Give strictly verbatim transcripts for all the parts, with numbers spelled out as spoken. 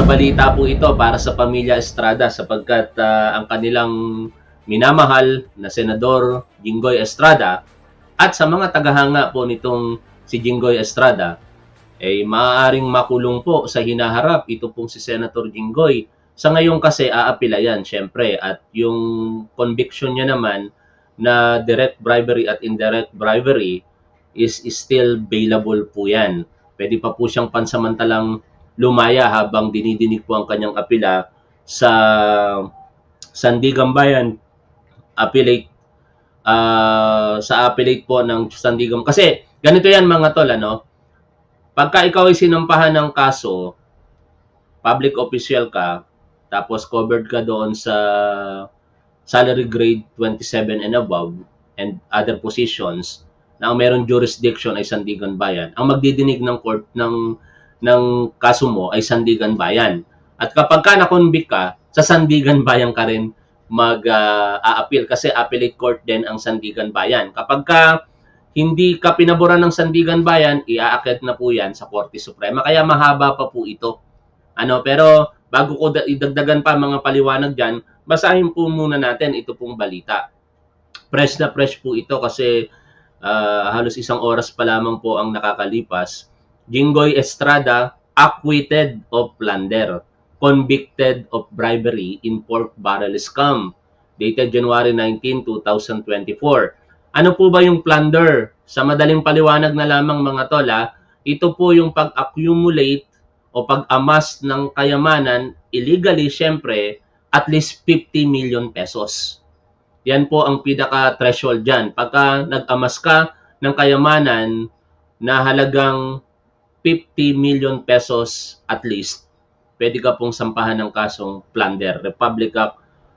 balita po ito para sa pamilya Estrada sapagkat uh, ang kanilang minamahal na Senador Jinggoy Estrada at sa mga tagahanga po nitong si Jinggoy Estrada ay eh, maaaring makulong po sa hinaharap ito pong si Senator Jinggoy. Sa ngayon kasi aapila yan syempre at yung conviction niya naman na direct bribery at indirect bribery is, is still bailable po yan. Pwede pa po siyang pansamantalang lumaya habang dinidinig po ang kanyang apila sa Sandigan Bayan appellate uh, sa appellate po ng Sandigan. Kasi ganito yan mga tol, ano? Pagka ikaw ay sinampahan ng kaso, public official ka, tapos covered ka doon sa salary grade twenty-seven and above and other positions na ang meron jurisdiction ay Sandigan Bayan, ang magdidinig ng court ng ng kaso mo ay Sandigan Bayan. At kapag ka na-convict ka, sa Sandigan Bayan ka rin mag-a-appeal uh, kasi appellate court din ang Sandigan Bayan. Kapag ka hindi ka pinaboran ng Sandigan Bayan, iaakit na po yan sa Korte Suprema. Kaya mahaba pa po ito. Ano, pero bago ko idagdagan pa mga paliwanag dyan, basahin po muna natin ito pong balita. Fresh na fresh po ito kasi uh, halos isang oras pa lamang po ang nakakalipas. Jinggoy Estrada acquitted of plunder, convicted of bribery in pork barrel scam. Dated January nineteenth, two thousand twenty-four. Ano po ba yung plunder? Sa madaling paliwanag na lamang mga tola, ito po yung pag-accumulate o pag-amas ng kayamanan illegally syempre at least fifty million pesos. Yan po ang pinaka-threshold dyan. Pagka nag-amas ka ng kayamanan na halagang fifty million pesos at least, pwede ka pong sampahan ng kasong plunder. Republic Act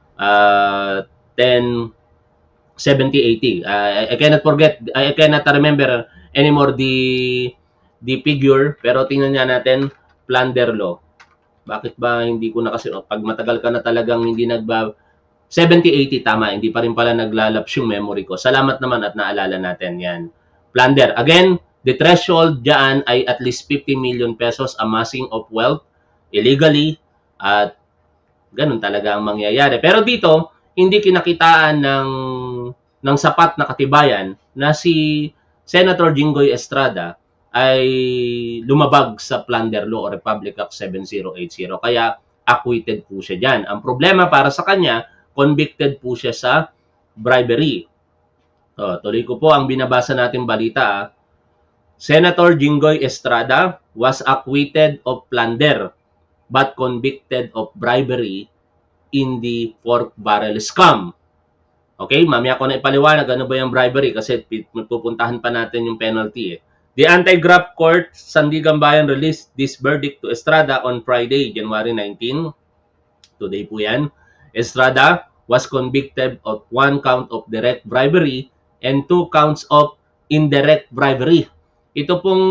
uh, ten seventy eighty. Uh, I cannot forget, I cannot remember anymore the the figure, pero tingnan niya natin, plunder law. Bakit ba hindi ko na kasi, pag matagal ka na talagang hindi nagba, seventy eighty tama, hindi pa rin pala naglalaps yung memory ko. Salamat naman at naalala natin yan. Plunder. Again, the threshold dyan ay at least fifty million pesos amassing of wealth illegally at ganun talaga ang mangyayari. Pero dito, hindi kinakitaan ng, ng sapat na katibayan na si Senator Jinggoy Estrada ay lumabag sa plunder law o Republic Act seventy eighty. Kaya acquitted po siya dyan. Ang problema para sa kanya, convicted po siya sa bribery. So, tuloy ko po ang binabasa natin balita. Senator Jinggoy Estrada was acquitted of plunder but convicted of bribery in the pork barrel scam. Okay, mamaya ko na ipaliwanag ano ba yung bribery kasi pupuntahan pa natin yung penalty eh. The Anti-Graft Court, Sandigan Bayan released this verdict to Estrada on Friday, January nineteenth. Today po yan. Estrada was convicted of one count of direct bribery and two counts of indirect bribery. Ito pong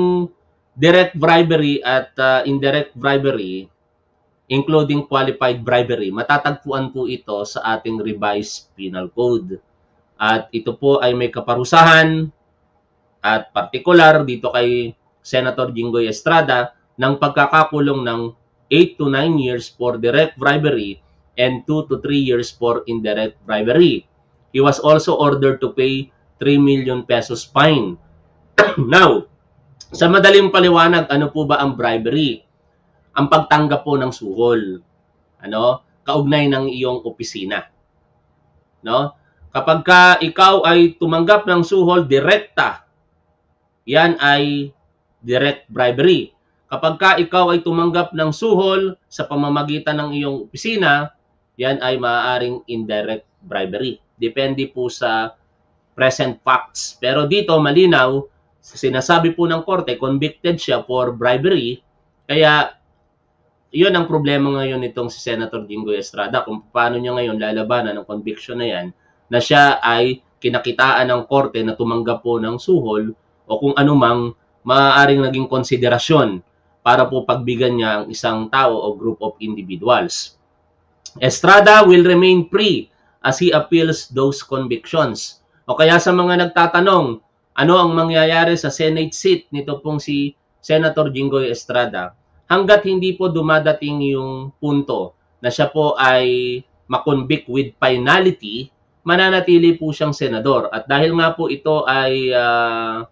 direct bribery at uh, indirect bribery, including qualified bribery, matatagpuan po ito sa ating revised penal code. At ito po ay may kaparusahan at particular dito kay Senator Jinggoy Estrada ng pagkakakulong ng eight to nine years for direct bribery and two to three years for indirect bribery. He was also ordered to pay three million pesos fine. Now, sa madaling paliwanag, ano po ba ang bribery? Ang pagtanggap po ng suhol. Ano? Kaugnay ng iyong opisina. No? Kapag ka ikaw ay tumanggap ng suhol direkta, yan ay direct bribery. Kapag ka ikaw ay tumanggap ng suhol sa pamamagitan ng iyong opisina, yan ay maaaring indirect bribery. Depende po sa present facts. Pero dito, malinaw, sinasabi po ng korte, convicted siya for bribery. Kaya, yun ang problema ngayon nitong si Senator Jinggoy Estrada. Kung paano niya ngayon lalabanan ng conviction na yan, na siya ay kinakitaan ng korte na tumanggap po ng suhol o kung anumang maaaring naging konsiderasyon para po pagbigyan niya ang isang tao o group of individuals. Estrada will remain free as he appeals those convictions. O kaya sa mga nagtatanong, ano ang mangyayari sa Senate seat nito pong si Senator Jinggoy Estrada? hanggat hindi po dumadating yung punto na siya po ay makonvict with finality, mananatili po siyang senador. At dahil nga po ito ay uh,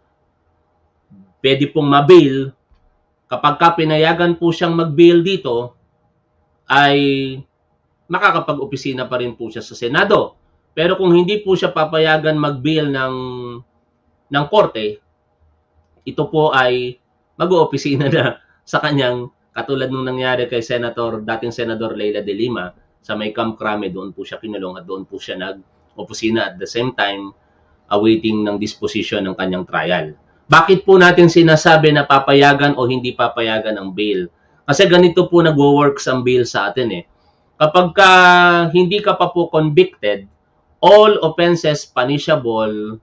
pwede pong mabail, kapag ka pinayagan po siyang mag-bail dito, ay makakapag-opisina pa rin po siya sa Senado. Pero kung hindi po siya papayagan mag-bail ng, ng korte, ito po ay mag-oopisina na sa kanyang, katulad nung nangyari kay Senator, dating Senador Leila de Lima, sa may Camp Crame, doon po siya kinulong at doon po siya nag-opisina at the same time, awaiting ng disposition ng kanyang trial. Bakit po natin sinasabi na papayagan o hindi papayagan ang bail? Kasi ganito po nagwo-works ang bail sa atin eh. Kapag ka hindi ka pa po convicted, all offenses punishable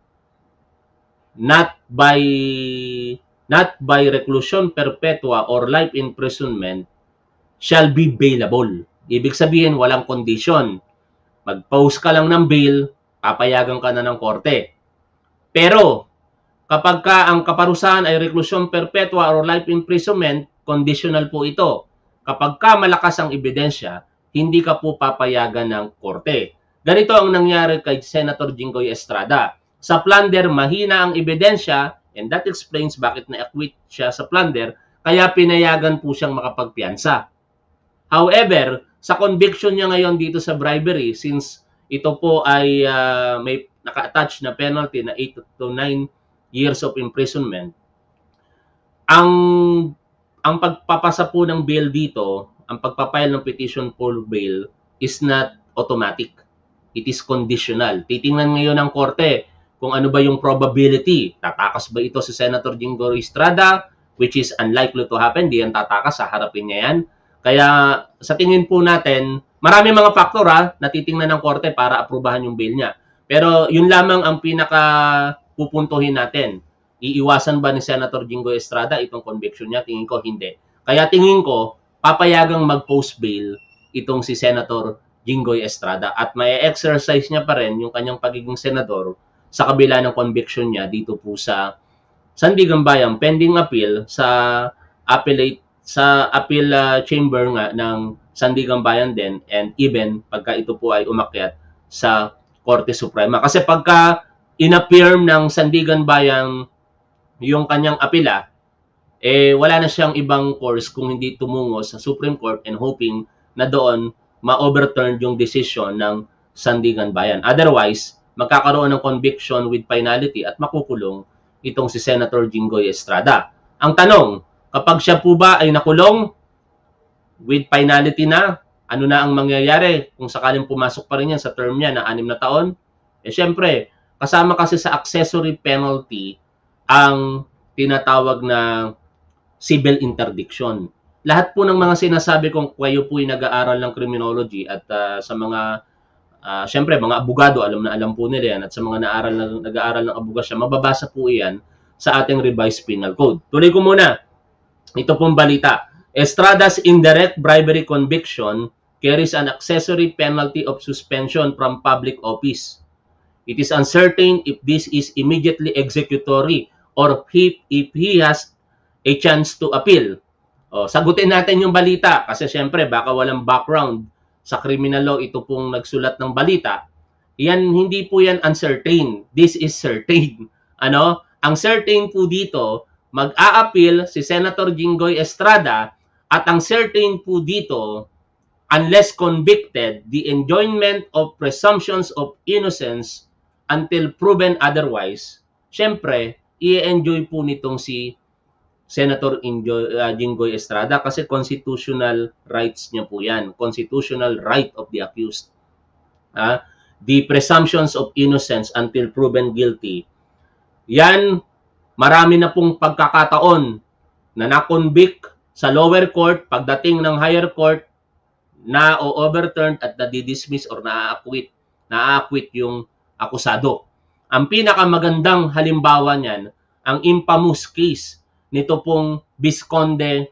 not by not by reclusion perpetua or life imprisonment shall be bailable. Ibig sabihin, walang condition. Mag-post ka lang ng bail, papayagan ka na ng korte. Pero, kapag ka ang kaparusahan ay reclusion perpetua or life imprisonment, conditional po ito. Kapag ka malakas ang ebidensya, hindi ka po papayagan ng korte. Ganito ang nangyari kay Senator Jinggoy Estrada. Sa plunder, mahina ang ebidensya, and that explains bakit na-acquit siya sa plunder, kaya pinayagan po siyang makapagpiyansa. However, sa conviction niya ngayon dito sa bribery, since ito po ay uh, may naka-attach na penalty na eight to nine years of imprisonment, ang ang pagpapasa po ng bail dito, ang pagpapile ng petition for bail is not automatic. It is conditional. Titingnan ngayon ng korte kung ano ba yung probability. Tatakas ba ito si Senator Jinggoy Estrada, which is unlikely to happen. Di yan tatakas, haharapin niya yan. Kaya sa tingin po natin, marami mga faktor ha, na titingnan ng korte para aprubahan yung bail niya. Pero yun lamang ang pinaka pupuntuhin natin. Iiwasan ba ni Senator Jinggoy Estrada itong conviction niya? Tingin ko hindi. Kaya tingin ko, papayagang mag-post bail itong si Senator Jinggoy Estrada at may exercise niya pa rin yung kanyang pagiging senador sa kabila ng conviction niya dito po sa Sandigan Bayan pending appeal sa appellate sa appeal uh, chamber nga ng Sandigan Bayan din, and even pagka ito po ay umakyat sa Korte Suprema. Kasi pagka inaffirm ng Sandigan Bayan yung kanyang apela, eh wala na siyang ibang course kung hindi tumungo sa Supreme Court and hoping na doon ma-overturn yung decision ng Sandigan Bayan. Otherwise, magkakaroon ng conviction with finality at makukulong itong si Senator Jinggoy Estrada. Ang tanong, kapag siya po ba ay nakulong with finality na, ano na ang mangyayari kung sakaling pumasok pa rin yan sa term niya na anim na taon? Eh syempre, kasama kasi sa accessory penalty ang tinatawag na civil interdiction. Lahat po ng mga sinasabi kong kayo po ay nag-aaral ng criminology at uh, sa mga Uh, Siyempre, mga abogado, alam na alam po nila yan. At sa mga naaral na, nag-aaral ng abogasya, mababasa po yan sa ating revised penal code. Tuloy ko muna. Ito pong balita. Estrada's indirect bribery conviction carries an accessory penalty of suspension from public office. It is uncertain if this is immediately executory or if, if he has a chance to appeal. O, sagutin natin yung balita kasi siyempre, baka walang background sa criminal law, ito pong nagsulat ng balita, yan, hindi po yan uncertain. This is certain. Ano? Ang certain po dito, mag-a-appeal si Senator Jinggoy Estrada at ang certain po dito, unless convicted, the enjoyment of presumptions of innocence until proven otherwise, syempre, i-enjoy po nitong si Senator uh, Jinggoy Estrada kasi constitutional rights niya po yan. Constitutional right of the accused. Uh, the presumptions of innocence until proven guilty. Yan, marami na pong pagkakataon na na-convict sa lower court, pagdating ng higher court, na o-overturned at na-dismiss or na-acquit, na-acquit yung akusado. Ang pinakamagandang halimbawa niyan, ang infamous case nito pong Visconde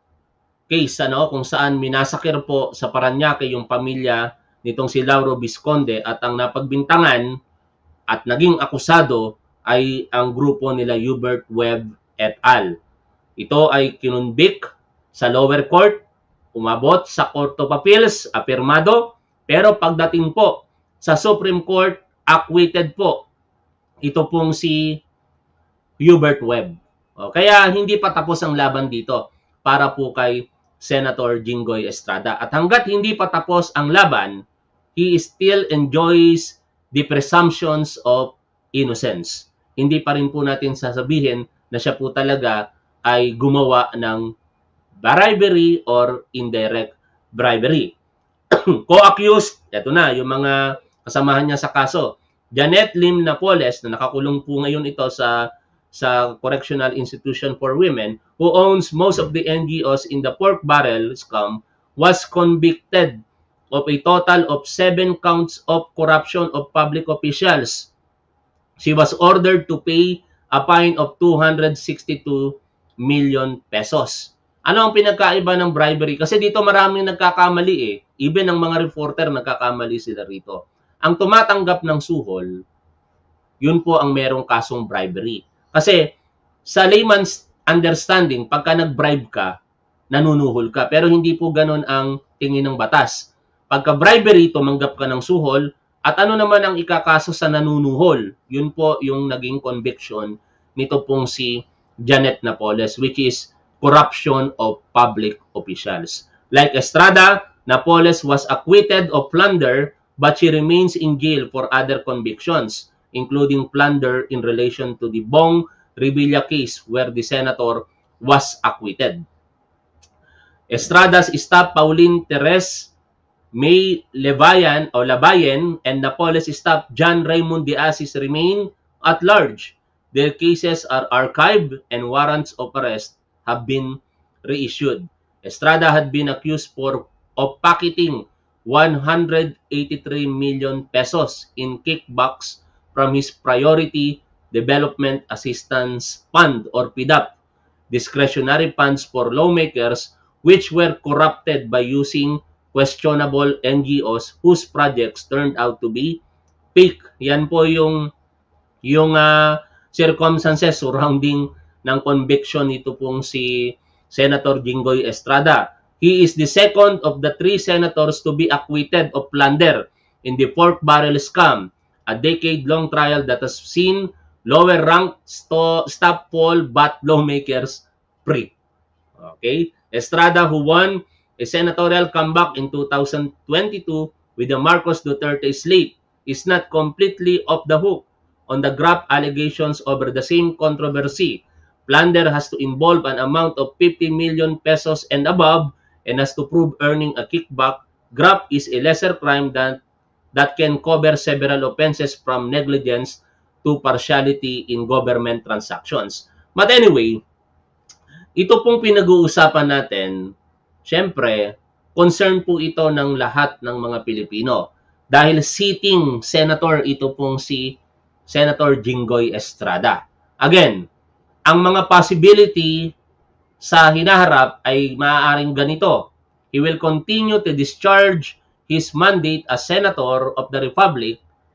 case, ano, kung saan minasakir po sa Parañaque yung pamilya nitong si Lauro Visconde at ang napagbintangan at naging akusado ay ang grupo nila Hubert Webb et al. Ito ay kinunbik sa lower court, umabot sa Court of Appeals, apirmado, pero pagdating po sa Supreme Court, acquitted po ito pong si Hubert Webb. O, kaya hindi pa tapos ang laban dito para po kay Senator Jinggoy Estrada. At hanggat hindi pa tapos ang laban, he still enjoys the presumptions of innocence. Hindi pa rin po natin sasabihin na siya po talaga ay gumawa ng bribery or indirect bribery. Co-accused, ito na, yung mga kasamahan niya sa kaso. Janet Lim Napoles, na nakakulong po ngayon ito sa sa Correctional Institution for Women, who owns most of the N G Os in the pork barrel scam, was convicted of a total of seven counts of corruption of public officials. She was ordered to pay a fine of two hundred sixty-two million pesos. Ano ang pinagkaiba ng bribery? Kasi dito maraming nagkakamali eh. Even ang mga reporter nagkakamali sila rito. Ang tumatanggap ng suhol, yun po ang merong kasong bribery. Kasi sa layman's understanding, pagka nag-bribe ka, nanunuhol ka. Pero hindi po ganun ang tingin ng batas. Pagka bribery, tumanggap ka ng suhol, at ano naman ang ikakaso sa nanunuhol? Yun po yung naging conviction nito pong si Janet Napoles, which is corruption of public officials. Like Estrada, Napoles was acquitted of plunder, but she remains in jail for other convictions, including plunder in relation to the Bong Revilla case where the senator was acquitted. Estrada's staff Pauline Teres May Levayan o Labayen and Napoles staff John Raymond de Asis remain at large. Their cases are archived and warrants of arrest have been reissued. Estrada had been accused for of pocketing one hundred eighty-three million pesos in kickbacks from his Priority Development Assistance Fund or P D A P, discretionary funds for lawmakers which were corrupted by using questionable N G Os whose projects turned out to be fake. Yan po yung yung uh, circumstances surrounding ng conviction nito pong si Senator Jinggoy Estrada. He is the second of the three senators to be acquitted of plunder in the pork barrel scam, a decade-long trial that has seen lower-ranked staff poll but lawmakers free. Okay? Estrada, who won a senatorial comeback in two thousand twenty-two with the Marcos Duterte slate, is not completely off the hook on the graft allegations over the same controversy. Plunder has to involve an amount of fifty million pesos and above and has to prove earning a kickback. Graft is a lesser crime than that can cover several offenses from negligence to partiality in government transactions. But anyway, ito pong pinag-uusapan natin, syempre, concern po ito ng lahat ng mga Pilipino. Dahil sitting senator ito pong si Senator Jinggoy Estrada. Again, ang mga possibility sa hinaharap ay maaaring ganito. He will continue to discharge his mandate as Senator of the Republic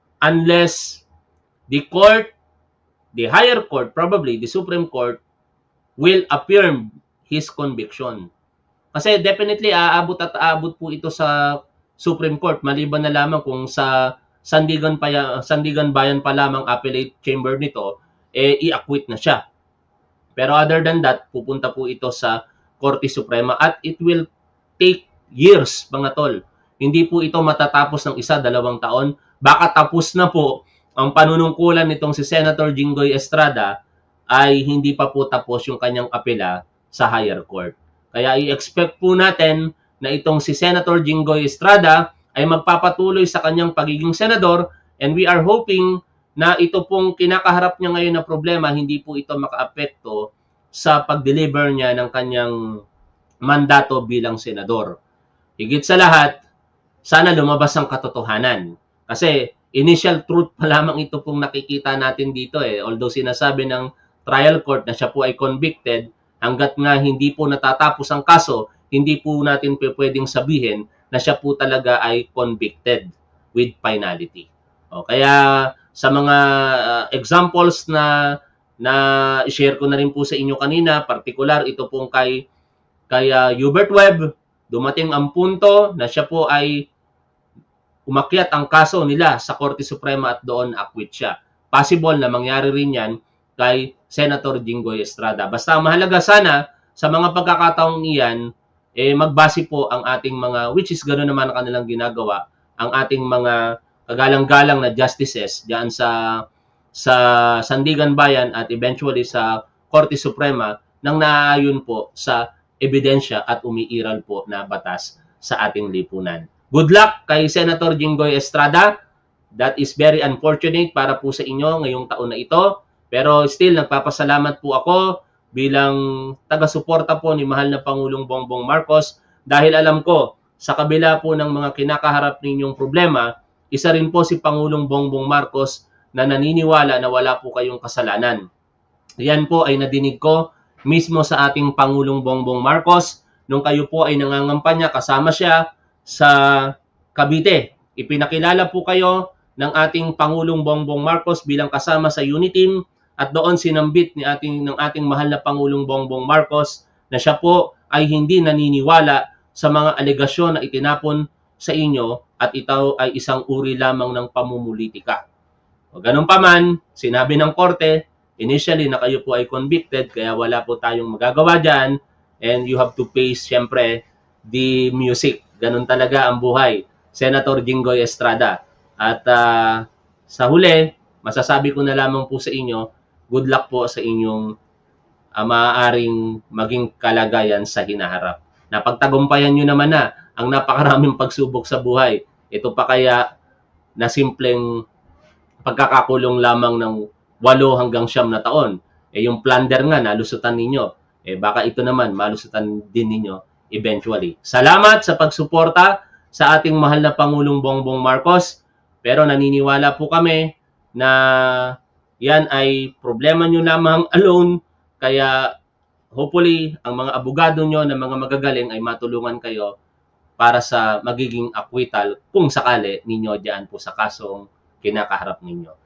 unless the court, the higher court, probably the Supreme Court, will affirm his conviction. Kasi definitely aabot at aabot po ito sa Supreme Court, maliban na lamang kung sa Sandigan, pa, Sandigan Bayan pa lamang appellate chamber nito, eh i-acquit na siya. Pero other than that, pupunta po ito sa Korte Suprema at it will take years, mga tol. Hindi po ito matatapos ng isa, dalawang taon. Baka tapos na po ang panunungkulan nitong si Senator Jinggoy Estrada ay hindi pa po tapos yung kanyang apela sa higher court. Kaya i-expect po natin na itong si Senator Jinggoy Estrada ay magpapatuloy sa kanyang pagiging senador, and we are hoping na ito pong kinakaharap niya ngayon na problema, hindi po ito makaapekto sa pag-deliver niya ng kanyang mandato bilang senador. Higit sa lahat, sana lumabas ang katotohanan. Kasi initial truth pa lamang ito pong nakikita natin dito eh. Although sinasabi ng trial court na siya po ay convicted, hanggat nga hindi po natatapos ang kaso, hindi po natin pwedeng sabihin na siya po talaga ay convicted with finality. O, kaya sa mga uh, examples na na i-share ko na rin po sa inyo kanina, particular ito pong kay kay uh, Hubert Webb, dumating ang punto na siya po ay umakyat ang kaso nila sa Korte Suprema at doon acquit siya. Possible na mangyari rin yan kay Senator Jinggoy Estrada. Basta mahalaga sana sa mga pagkakataong iyan, eh, magbase po ang ating mga, which is gano'n naman ang kanilang ginagawa, ang ating mga kagalang-galang na justices diyan sa sa Sandigan Bayan at eventually sa Korte Suprema nang naaayon po sa ebidensya at umiiral po na batas sa ating lipunan. Good luck kay Senator Jinggoy Estrada. That is very unfortunate para po sa inyo ngayong taon na ito. Pero still, nagpapasalamat po ako bilang taga-suporta po ni mahal na Pangulong Bongbong Marcos dahil alam ko, sa kabila po ng mga kinakaharap ninyong problema, isa rin po si Pangulong Bongbong Marcos na naniniwala na wala po kayong kasalanan. Yan po ay nadinig ko mismo sa ating Pangulong Bongbong Marcos nung kayo po ay nangangampanya kasama siya sa Cavite. Ipinakilala po kayo ng ating Pangulong Bongbong Marcos bilang kasama sa Uniteam at doon sinambit ni ating, ng ating mahal na Pangulong Bongbong Marcos na siya po ay hindi naniniwala sa mga alegasyon na itinapon sa inyo at ito ay isang uri lamang ng pamumulitika. O ganun pa man, sinabi ng korte, initially na kayo po ay convicted kaya wala po tayong magagawa dyan and you have to face syempre the music. Ganun talaga ang buhay. Senator Jinggoy Estrada. At uh, sa huli, masasabi ko na lamang po sa inyo, good luck po sa inyong uh, maaaring maging kalagayan sa hinaharap. Napagtagumpayan nyo naman na ang napakaraming pagsubok sa buhay. Ito pa kaya na simpleng pagkakakulong lamang ng walo hanggang siyam na taon. Eh yung plunder nga, nalusutan ninyo. Eh baka ito naman, malusutan din ninyo eventually. Salamat sa pagsuporta sa ating mahal na Pangulong Bongbong Marcos. Pero naniniwala po kami na yan ay problema nyo lamang alone. Kaya hopefully, ang mga abogado nyo na mga magagaling ay matulungan kayo para sa magiging acquittal kung sakali ninyo diyan po sa kasong kinakaharap ninyo.